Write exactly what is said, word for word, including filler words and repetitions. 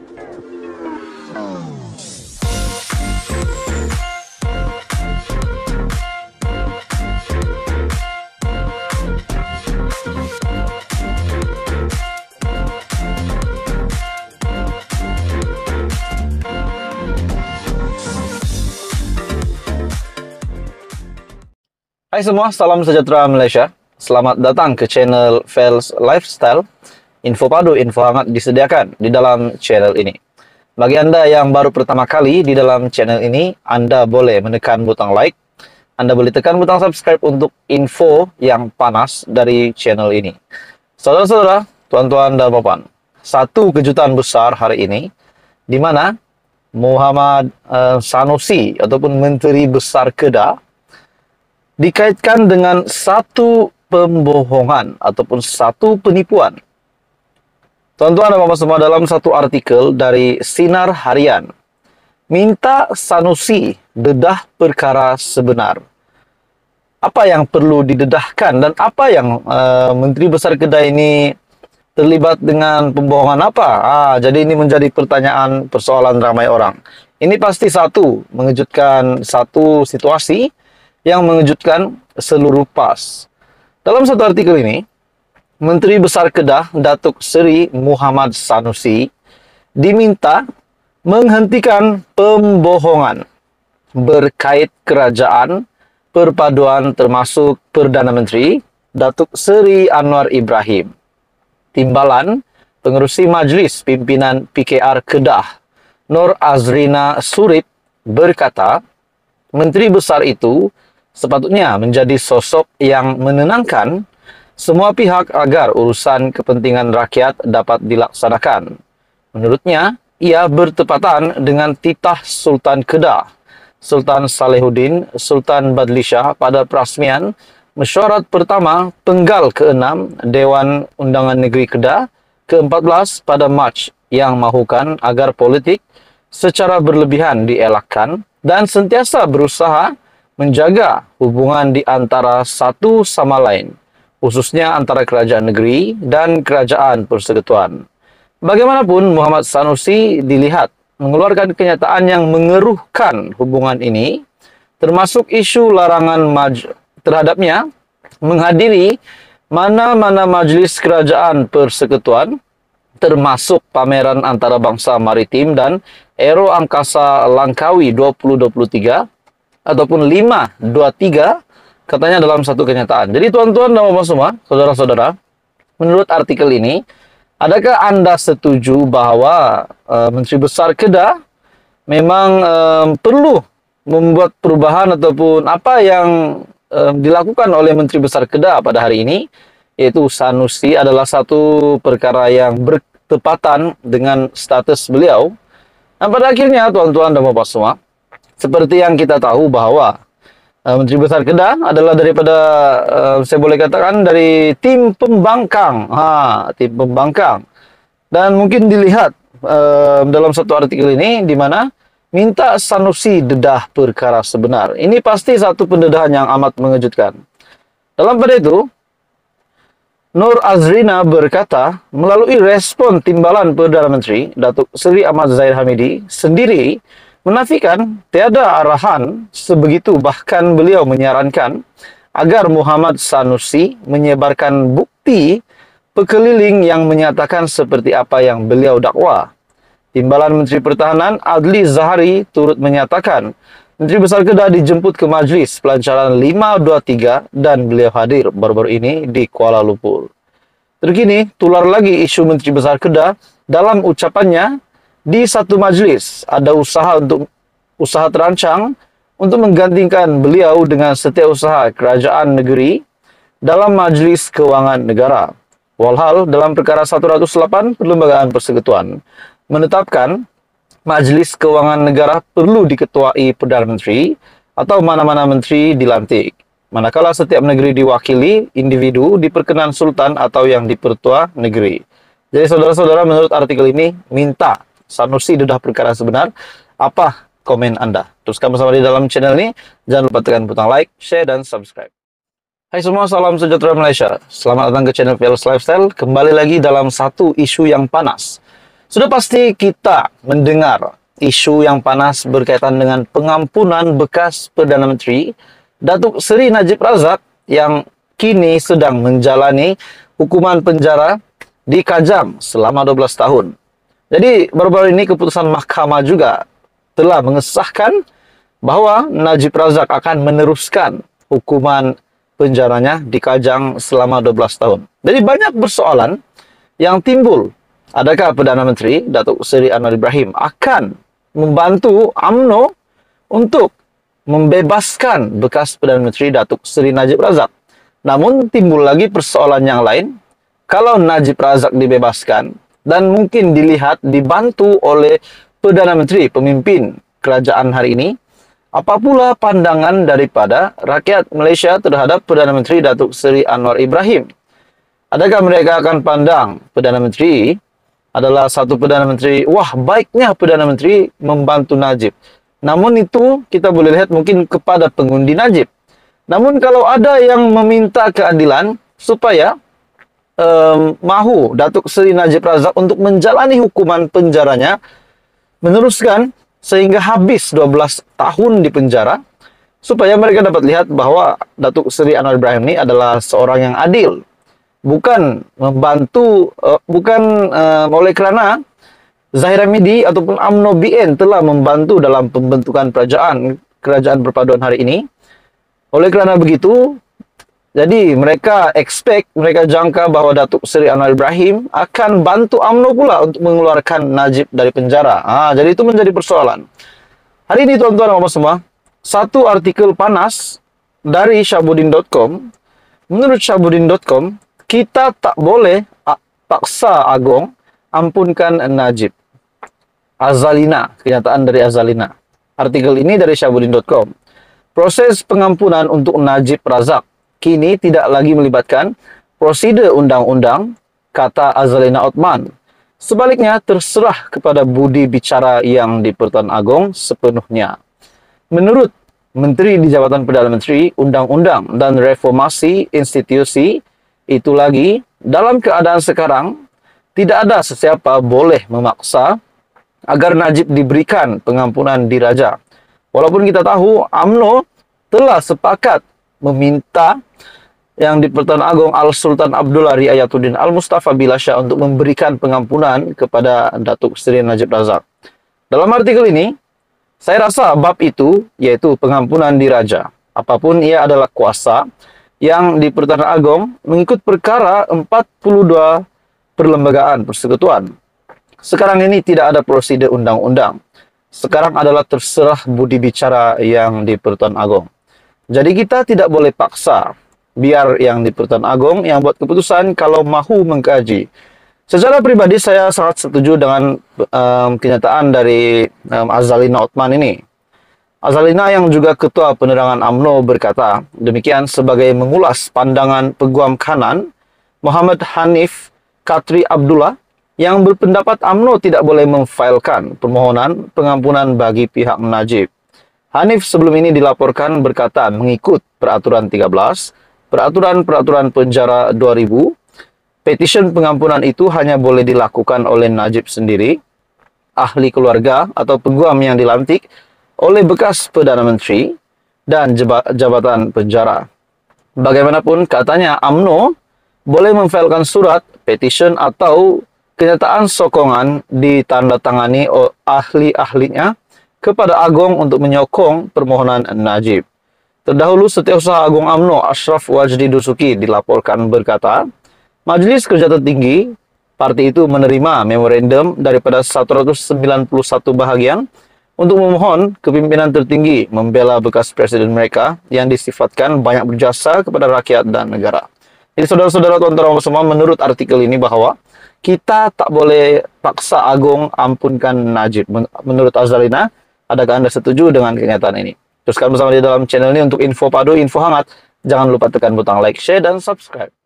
Hai semua, salam sejahtera Malaysia. Selamat datang ke channel Fels Lifestyle. Info padu, info hangat disediakan di dalam channel ini. Bagi Anda yang baru pertama kali di dalam channel ini, Anda boleh menekan butang like. Anda boleh tekan butang subscribe untuk info yang panas dari channel ini. Saudara-saudara, tuan-tuan dan puan, satu kejutan besar hari ini, di mana Muhammad uh, Sanusi ataupun Menteri Besar Kedah dikaitkan dengan satu pembohongan ataupun satu penipuan. Tuan-tuan dan puan semua, dalam satu artikel dari Sinar Harian, minta Sanusi dedah perkara sebenar. Apa yang perlu didedahkan dan apa yang uh, Menteri Besar Kedah ini terlibat dengan pembohongan apa? Ah, jadi ini menjadi pertanyaan persoalan ramai orang. Ini pasti satu mengejutkan, satu situasi yang mengejutkan seluruh PAS. Dalam satu artikel ini, Menteri Besar Kedah, Datuk Seri Muhammad Sanusi, diminta menghentikan pembohongan berkait kerajaan perpaduan termasuk Perdana Menteri Datuk Seri Anwar Ibrahim. Timbalan Pengerusi Majlis Pimpinan P K R Kedah, Nur Azrina Surip, berkata, Menteri Besar itu sepatutnya menjadi sosok yang menenangkan semua pihak agar urusan kepentingan rakyat dapat dilaksanakan. Menurutnya, ia bertepatan dengan titah Sultan Kedah, Sultan Salehuddin Sultan Badlishah pada perasmian mesyuarat pertama Penggal keenam Dewan Undangan Negeri Kedah ke empat belas pada Mac yang mahukan agar politik secara berlebihan dielakkan dan sentiasa berusaha menjaga hubungan di antara satu sama lain, khususnya antara kerajaan negeri dan kerajaan persekutuan. Bagaimanapun, Muhammad Sanusi dilihat mengeluarkan kenyataan yang mengeruhkan hubungan ini, termasuk isu larangan maj terhadapnya menghadiri mana-mana majlis kerajaan persekutuan, termasuk pameran antarabangsa maritim dan Aero Angkasa Langkawi dua ribu dua puluh tiga, ataupun lima dua tiga, katanya dalam satu kenyataan. Jadi tuan-tuan dan puan semua, saudara-saudara, menurut artikel ini, adakah Anda setuju bahwa uh, Menteri Besar Kedah memang um, perlu membuat perubahan ataupun apa yang um, dilakukan oleh Menteri Besar Kedah pada hari ini, yaitu Sanusi adalah satu perkara yang bertepatan dengan status beliau. Dan pada akhirnya, tuan-tuan dan puan semua, seperti yang kita tahu bahwa uh, Menteri Besar Kedah adalah daripada, uh, saya boleh katakan, dari tim pembangkang. Ha, tim pembangkang. Dan mungkin dilihat uh, dalam satu artikel ini, di mana minta Sanusi dedah perkara sebenar. Ini pasti satu pendedahan yang amat mengejutkan. Dalam pada itu, Nur Azrina berkata, melalui respon timbalan Perdana Menteri, Datuk Seri Ahmad Zahid Hamidi sendiri menafikan tiada arahan sebegitu, bahkan beliau menyarankan agar Muhammad Sanusi menyebarkan bukti pekeliling yang menyatakan seperti apa yang beliau dakwa. Timbalan Menteri Pertahanan Adli Zahari turut menyatakan Menteri Besar Kedah dijemput ke majlis pelancaran lima dua tiga dan beliau hadir baru-baru ini di Kuala Lumpur. Terkini, tular lagi isu Menteri Besar Kedah dalam ucapannya, di satu majlis ada usaha untuk usaha terancang untuk menggantikan beliau dengan setiausaha kerajaan negeri dalam Majlis Kewangan Negara. Walhal dalam perkara seratus lapan Perlembagaan Persekutuan menetapkan Majlis Kewangan Negara perlu diketuai Perdana Menteri atau mana-mana menteri dilantik, manakala setiap negeri diwakili individu diperkenan sultan atau yang dipertua negeri. Jadi saudara-saudara, menurut artikel ini minta Sanusi dedah perkara sebenar. Apa komen Anda? Teruskan bersama di dalam channel ini. Jangan lupa tekan butang like, share, dan subscribe. Hai semua, salam sejahtera Malaysia. Selamat datang ke channel Fels Lifestyle. Kembali lagi dalam satu isu yang panas. Sudah pasti kita mendengar isu yang panas berkaitan dengan pengampunan bekas Perdana Menteri Datuk Seri Najib Razak yang kini sedang menjalani hukuman penjara di Kajang selama dua belas tahun. Jadi baru-baru ini keputusan mahkamah juga telah mengesahkan bahwa Najib Razak akan meneruskan hukuman penjaranya di Kajang selama dua belas tahun. Jadi banyak persoalan yang timbul. Adakah Perdana Menteri Datuk Seri Anwar Ibrahim akan membantu U M N O untuk membebaskan bekas Perdana Menteri Datuk Seri Najib Razak? Namun timbul lagi persoalan yang lain. Kalau Najib Razak dibebaskan dan mungkin dilihat dibantu oleh Perdana Menteri pemimpin kerajaan hari ini, apa pula pandangan daripada rakyat Malaysia terhadap Perdana Menteri Datuk Seri Anwar Ibrahim? Adakah mereka akan pandang Perdana Menteri adalah satu Perdana Menteri, wah baiknya Perdana Menteri membantu Najib. Namun itu kita boleh lihat mungkin kepada pengundi Najib. Namun kalau ada yang meminta keadilan supaya um, mahu Datuk Seri Najib Razak untuk menjalani hukuman penjaranya, meneruskan sehingga habis dua belas tahun di penjara, supaya mereka dapat lihat bahwa Datuk Seri Anwar Ibrahim ini adalah seorang yang adil. Bukan membantu, uh, bukan uh, oleh kerana Zahir Hamidi ataupun U M N O B N telah membantu dalam pembentukan kerajaan, kerajaan perpaduan hari ini. Oleh kerana begitu, jadi mereka expect, mereka jangka bahwa Datuk Seri Anwar Ibrahim akan bantu U M N O pula untuk mengeluarkan Najib dari penjara. Ah, jadi itu menjadi persoalan. Hari ini tuan-tuan dan puan semua, satu artikel panas dari Syahbudin dot com. Menurut Syahbudin dot com, kita tak boleh paksa Agong ampunkan Najib. Azalina, kenyataan dari Azalina. Artikel ini dari Syahbudin dot com. Proses pengampunan untuk Najib Razak kini tidak lagi melibatkan prosedur undang-undang, kata Azalina Othman. Sebaliknya, terserah kepada budi bicara yang di Pertuan Agong sepenuhnya. Menurut Menteri di Jabatan Perdana Menteri, Undang-Undang dan Reformasi Institusi, itu lagi, dalam keadaan sekarang, tidak ada sesiapa boleh memaksa agar Najib diberikan pengampunan diraja. Walaupun kita tahu U M N O telah sepakat meminta yang di Pertuan Agong Al-Sultan Abdullah Riayatuddin Al-Mustafa Bilasya untuk memberikan pengampunan kepada Datuk Seri Najib Razak. Dalam artikel ini, saya rasa bab itu, yaitu pengampunan diraja, apapun ia adalah kuasa yang di Pertuan Agong mengikut perkara empat puluh dua Perlembagaan Persekutuan. Sekarang ini tidak ada prosedur undang-undang. Sekarang adalah terserah budi bicara yang di Pertuan Agong. Jadi kita tidak boleh paksa, biar yang di Pertuan Agong yang buat keputusan kalau mahu mengkaji. Secara pribadi saya sangat setuju dengan um, kenyataan dari um, Azalina Othman ini. Azalina yang juga Ketua Penerangan U M N O berkata demikian sebagai mengulas pandangan Peguam Kanan Muhammad Hanif Katri Abdullah yang berpendapat U M N O tidak boleh memfailkan permohonan pengampunan bagi pihak Najib. Hanif sebelum ini dilaporkan berkata mengikut Peraturan tiga belas, Peraturan-Peraturan Penjara dua ribu, petition pengampunan itu hanya boleh dilakukan oleh Najib sendiri, ahli keluarga atau peguam yang dilantik oleh bekas Perdana Menteri dan jabatan penjara. Bagaimanapun katanya U M N O boleh memfailkan surat, petition atau kenyataan sokongan ditandatangani oleh ahli-ahlinya kepada Agong untuk menyokong permohonan Najib. Terdahulu, Setiausaha Agung U M N O Ashraf Wajdi Dusuki dilaporkan berkata, Majelis Kerja Tertinggi parti itu menerima memorandum daripada seratus sembilan puluh satu bahagian untuk memohon kepimpinan tertinggi membela bekas presiden mereka yang disifatkan banyak berjasa kepada rakyat dan negara. Jadi saudara-saudara, tuan-tuan semua, menurut artikel ini bahwa kita tak boleh paksa Agong ampunkan Najib. Menurut Azalina, adakah Anda setuju dengan kenyataan ini? Teruskan bersama di dalam channel ini untuk info padu, info hangat. Jangan lupa tekan butang like, share, dan subscribe.